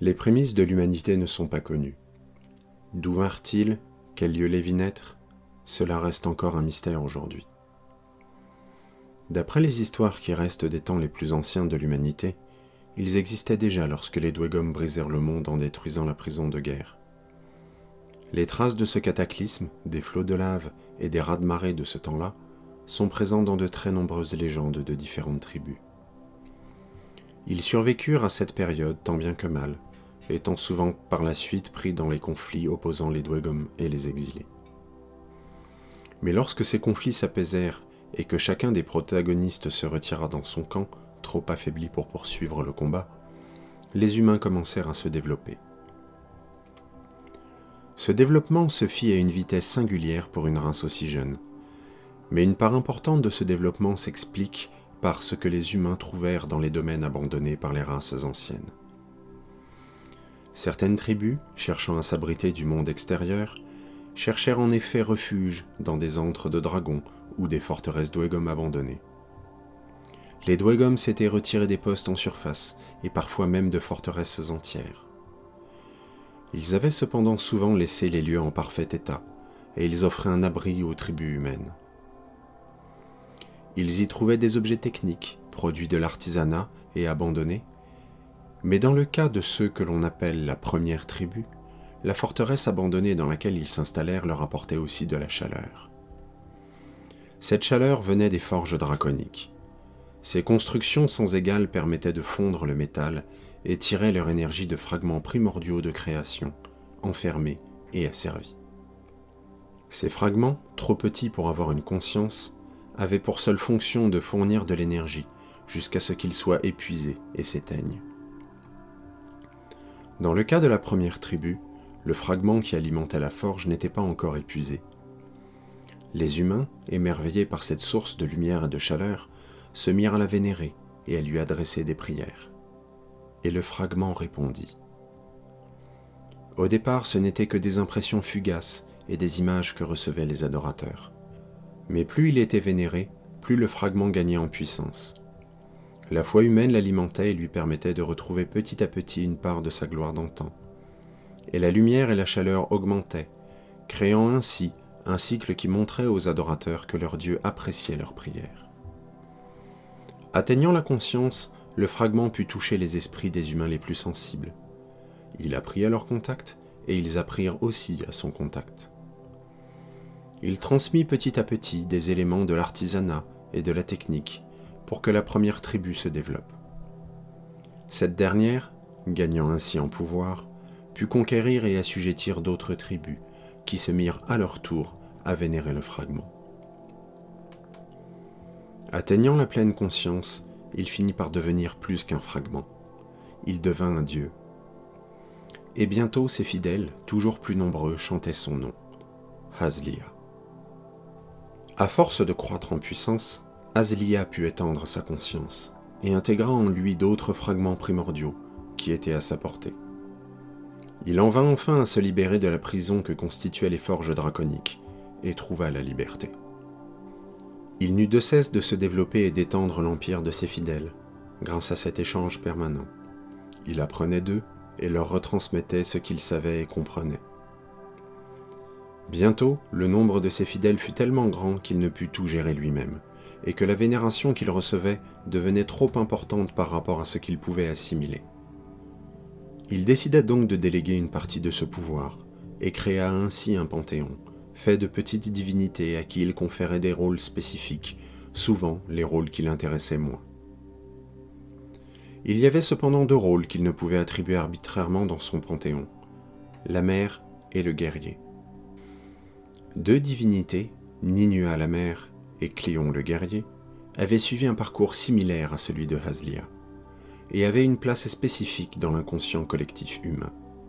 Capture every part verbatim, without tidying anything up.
Les prémices de l'humanité ne sont pas connues. D'où vinrent-ils? Quel lieu les vit naître? Cela reste encore un mystère aujourd'hui. D'après les histoires qui restent des temps les plus anciens de l'humanité, ils existaient déjà lorsque les Dwegom brisèrent le monde en détruisant la prison de guerre. Les traces de ce cataclysme, des flots de lave et des raz-de-marée de ce temps-là, sont présents dans de très nombreuses légendes de différentes tribus. Ils survécurent à cette période tant bien que mal, étant souvent par la suite pris dans les conflits opposant les Dwegom et les exilés. Mais lorsque ces conflits s'apaisèrent et que chacun des protagonistes se retira dans son camp, trop affaibli pour poursuivre le combat, les humains commencèrent à se développer. Ce développement se fit à une vitesse singulière pour une race aussi jeune, mais une part importante de ce développement s'explique par ce que les humains trouvèrent dans les domaines abandonnés par les races anciennes. Certaines tribus, cherchant à s'abriter du monde extérieur, cherchèrent en effet refuge dans des antres de dragons ou des forteresses Dwegom abandonnées. Les Dwegom s'étaient retirés des postes en surface et parfois même de forteresses entières. Ils avaient cependant souvent laissé les lieux en parfait état et ils offraient un abri aux tribus humaines. Ils y trouvaient des objets techniques, produits de l'artisanat et abandonnés, mais dans le cas de ceux que l'on appelle la première tribu, la forteresse abandonnée dans laquelle ils s'installèrent leur apportait aussi de la chaleur. Cette chaleur venait des forges draconiques. Ces constructions sans égale permettaient de fondre le métal et tiraient leur énergie de fragments primordiaux de création, enfermés et asservis. Ces fragments, trop petits pour avoir une conscience, avaient pour seule fonction de fournir de l'énergie jusqu'à ce qu'ils soient épuisés et s'éteignent. Dans le cas de la première tribu, le fragment qui alimentait la forge n'était pas encore épuisé. Les humains, émerveillés par cette source de lumière et de chaleur, se mirent à la vénérer et à lui adresser des prières. Et le fragment répondit. Au départ, ce n'étaient que des impressions fugaces et des images que recevaient les adorateurs. Mais plus il était vénéré, plus le fragment gagnait en puissance. La foi humaine l'alimentait et lui permettait de retrouver petit à petit une part de sa gloire d'antan. Et la lumière et la chaleur augmentaient, créant ainsi un cycle qui montrait aux adorateurs que leur Dieu appréciait leurs prières. Atteignant la conscience, le fragment put toucher les esprits des humains les plus sensibles. Il apprit à leur contact, et ils apprirent aussi à son contact. Il transmit petit à petit des éléments de l'artisanat et de la technique pour que la première tribu se développe. Cette dernière, gagnant ainsi en pouvoir, put conquérir et assujettir d'autres tribus qui se mirent à leur tour à vénérer le fragment. Atteignant la pleine conscience, il finit par devenir plus qu'un fragment. Il devint un dieu. Et bientôt ses fidèles, toujours plus nombreux, chantaient son nom, Hazlia. À force de croître en puissance, Hazlia put étendre sa conscience et intégra en lui d'autres fragments primordiaux qui étaient à sa portée. Il en vint enfin à se libérer de la prison que constituaient les forges draconiques et trouva la liberté. Il n'eut de cesse de se développer et d'étendre l'empire de ses fidèles, grâce à cet échange permanent. Il apprenait d'eux et leur retransmettait ce qu'il savait et comprenait. Bientôt, le nombre de ses fidèles fut tellement grand qu'il ne put tout gérer lui-même, et que la vénération qu'il recevait devenait trop importante par rapport à ce qu'il pouvait assimiler. Il décida donc de déléguer une partie de ce pouvoir, et créa ainsi un panthéon, fait de petites divinités à qui il conférait des rôles spécifiques, souvent les rôles qui l'intéressaient moins. Il y avait cependant deux rôles qu'il ne pouvait attribuer arbitrairement dans son panthéon, la mère et le guerrier. Deux divinités, Ninua la mère et Cléon le guerrier, avaient suivi un parcours similaire à celui de Hazlia, et avaient une place spécifique dans l'inconscient collectif humain.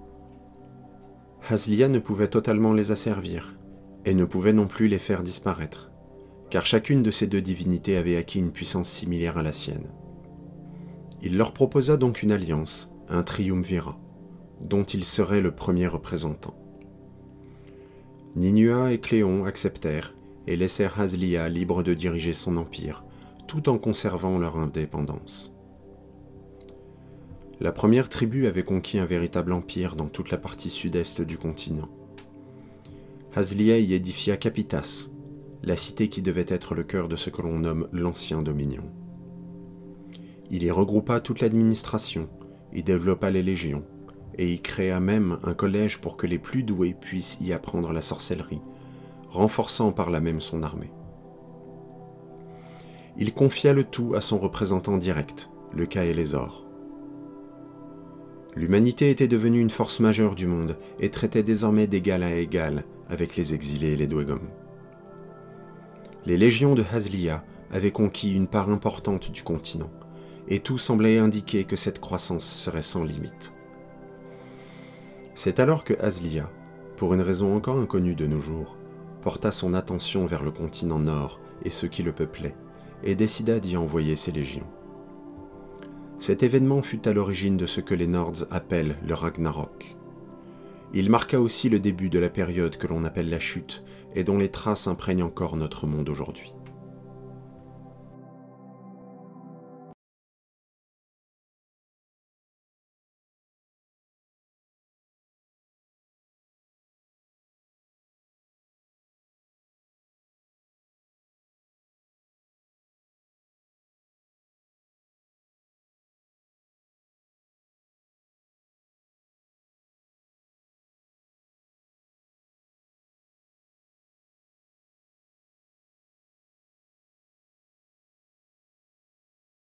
Hazlia ne pouvait totalement les asservir, et ne pouvait non plus les faire disparaître, car chacune de ces deux divinités avait acquis une puissance similaire à la sienne. Il leur proposa donc une alliance, un triumvirat, dont il serait le premier représentant. Ninua et Cléon acceptèrent et laissèrent Hazlia libre de diriger son empire, tout en conservant leur indépendance. La première tribu avait conquis un véritable empire dans toute la partie sud-est du continent. Hazlia y édifia Capitas, la cité qui devait être le cœur de ce que l'on nomme l'Ancien Dominion. Il y regroupa toute l'administration, y développa les légions, et y créa même un collège pour que les plus doués puissent y apprendre la sorcellerie, renforçant par là même son armée. Il confia le tout à son représentant direct, le Kaélésor. L'humanité était devenue une force majeure du monde et traitait désormais d'égal à égal avec les exilés et les Dwegom. Les légions de Hazlia avaient conquis une part importante du continent, et tout semblait indiquer que cette croissance serait sans limite. C'est alors que Hazlia, pour une raison encore inconnue de nos jours, porta son attention vers le continent nord et ceux qui le peuplaient, et décida d'y envoyer ses légions. Cet événement fut à l'origine de ce que les Nords appellent le Ragnarok. Il marqua aussi le début de la période que l'on appelle la chute, et dont les traces imprègnent encore notre monde aujourd'hui.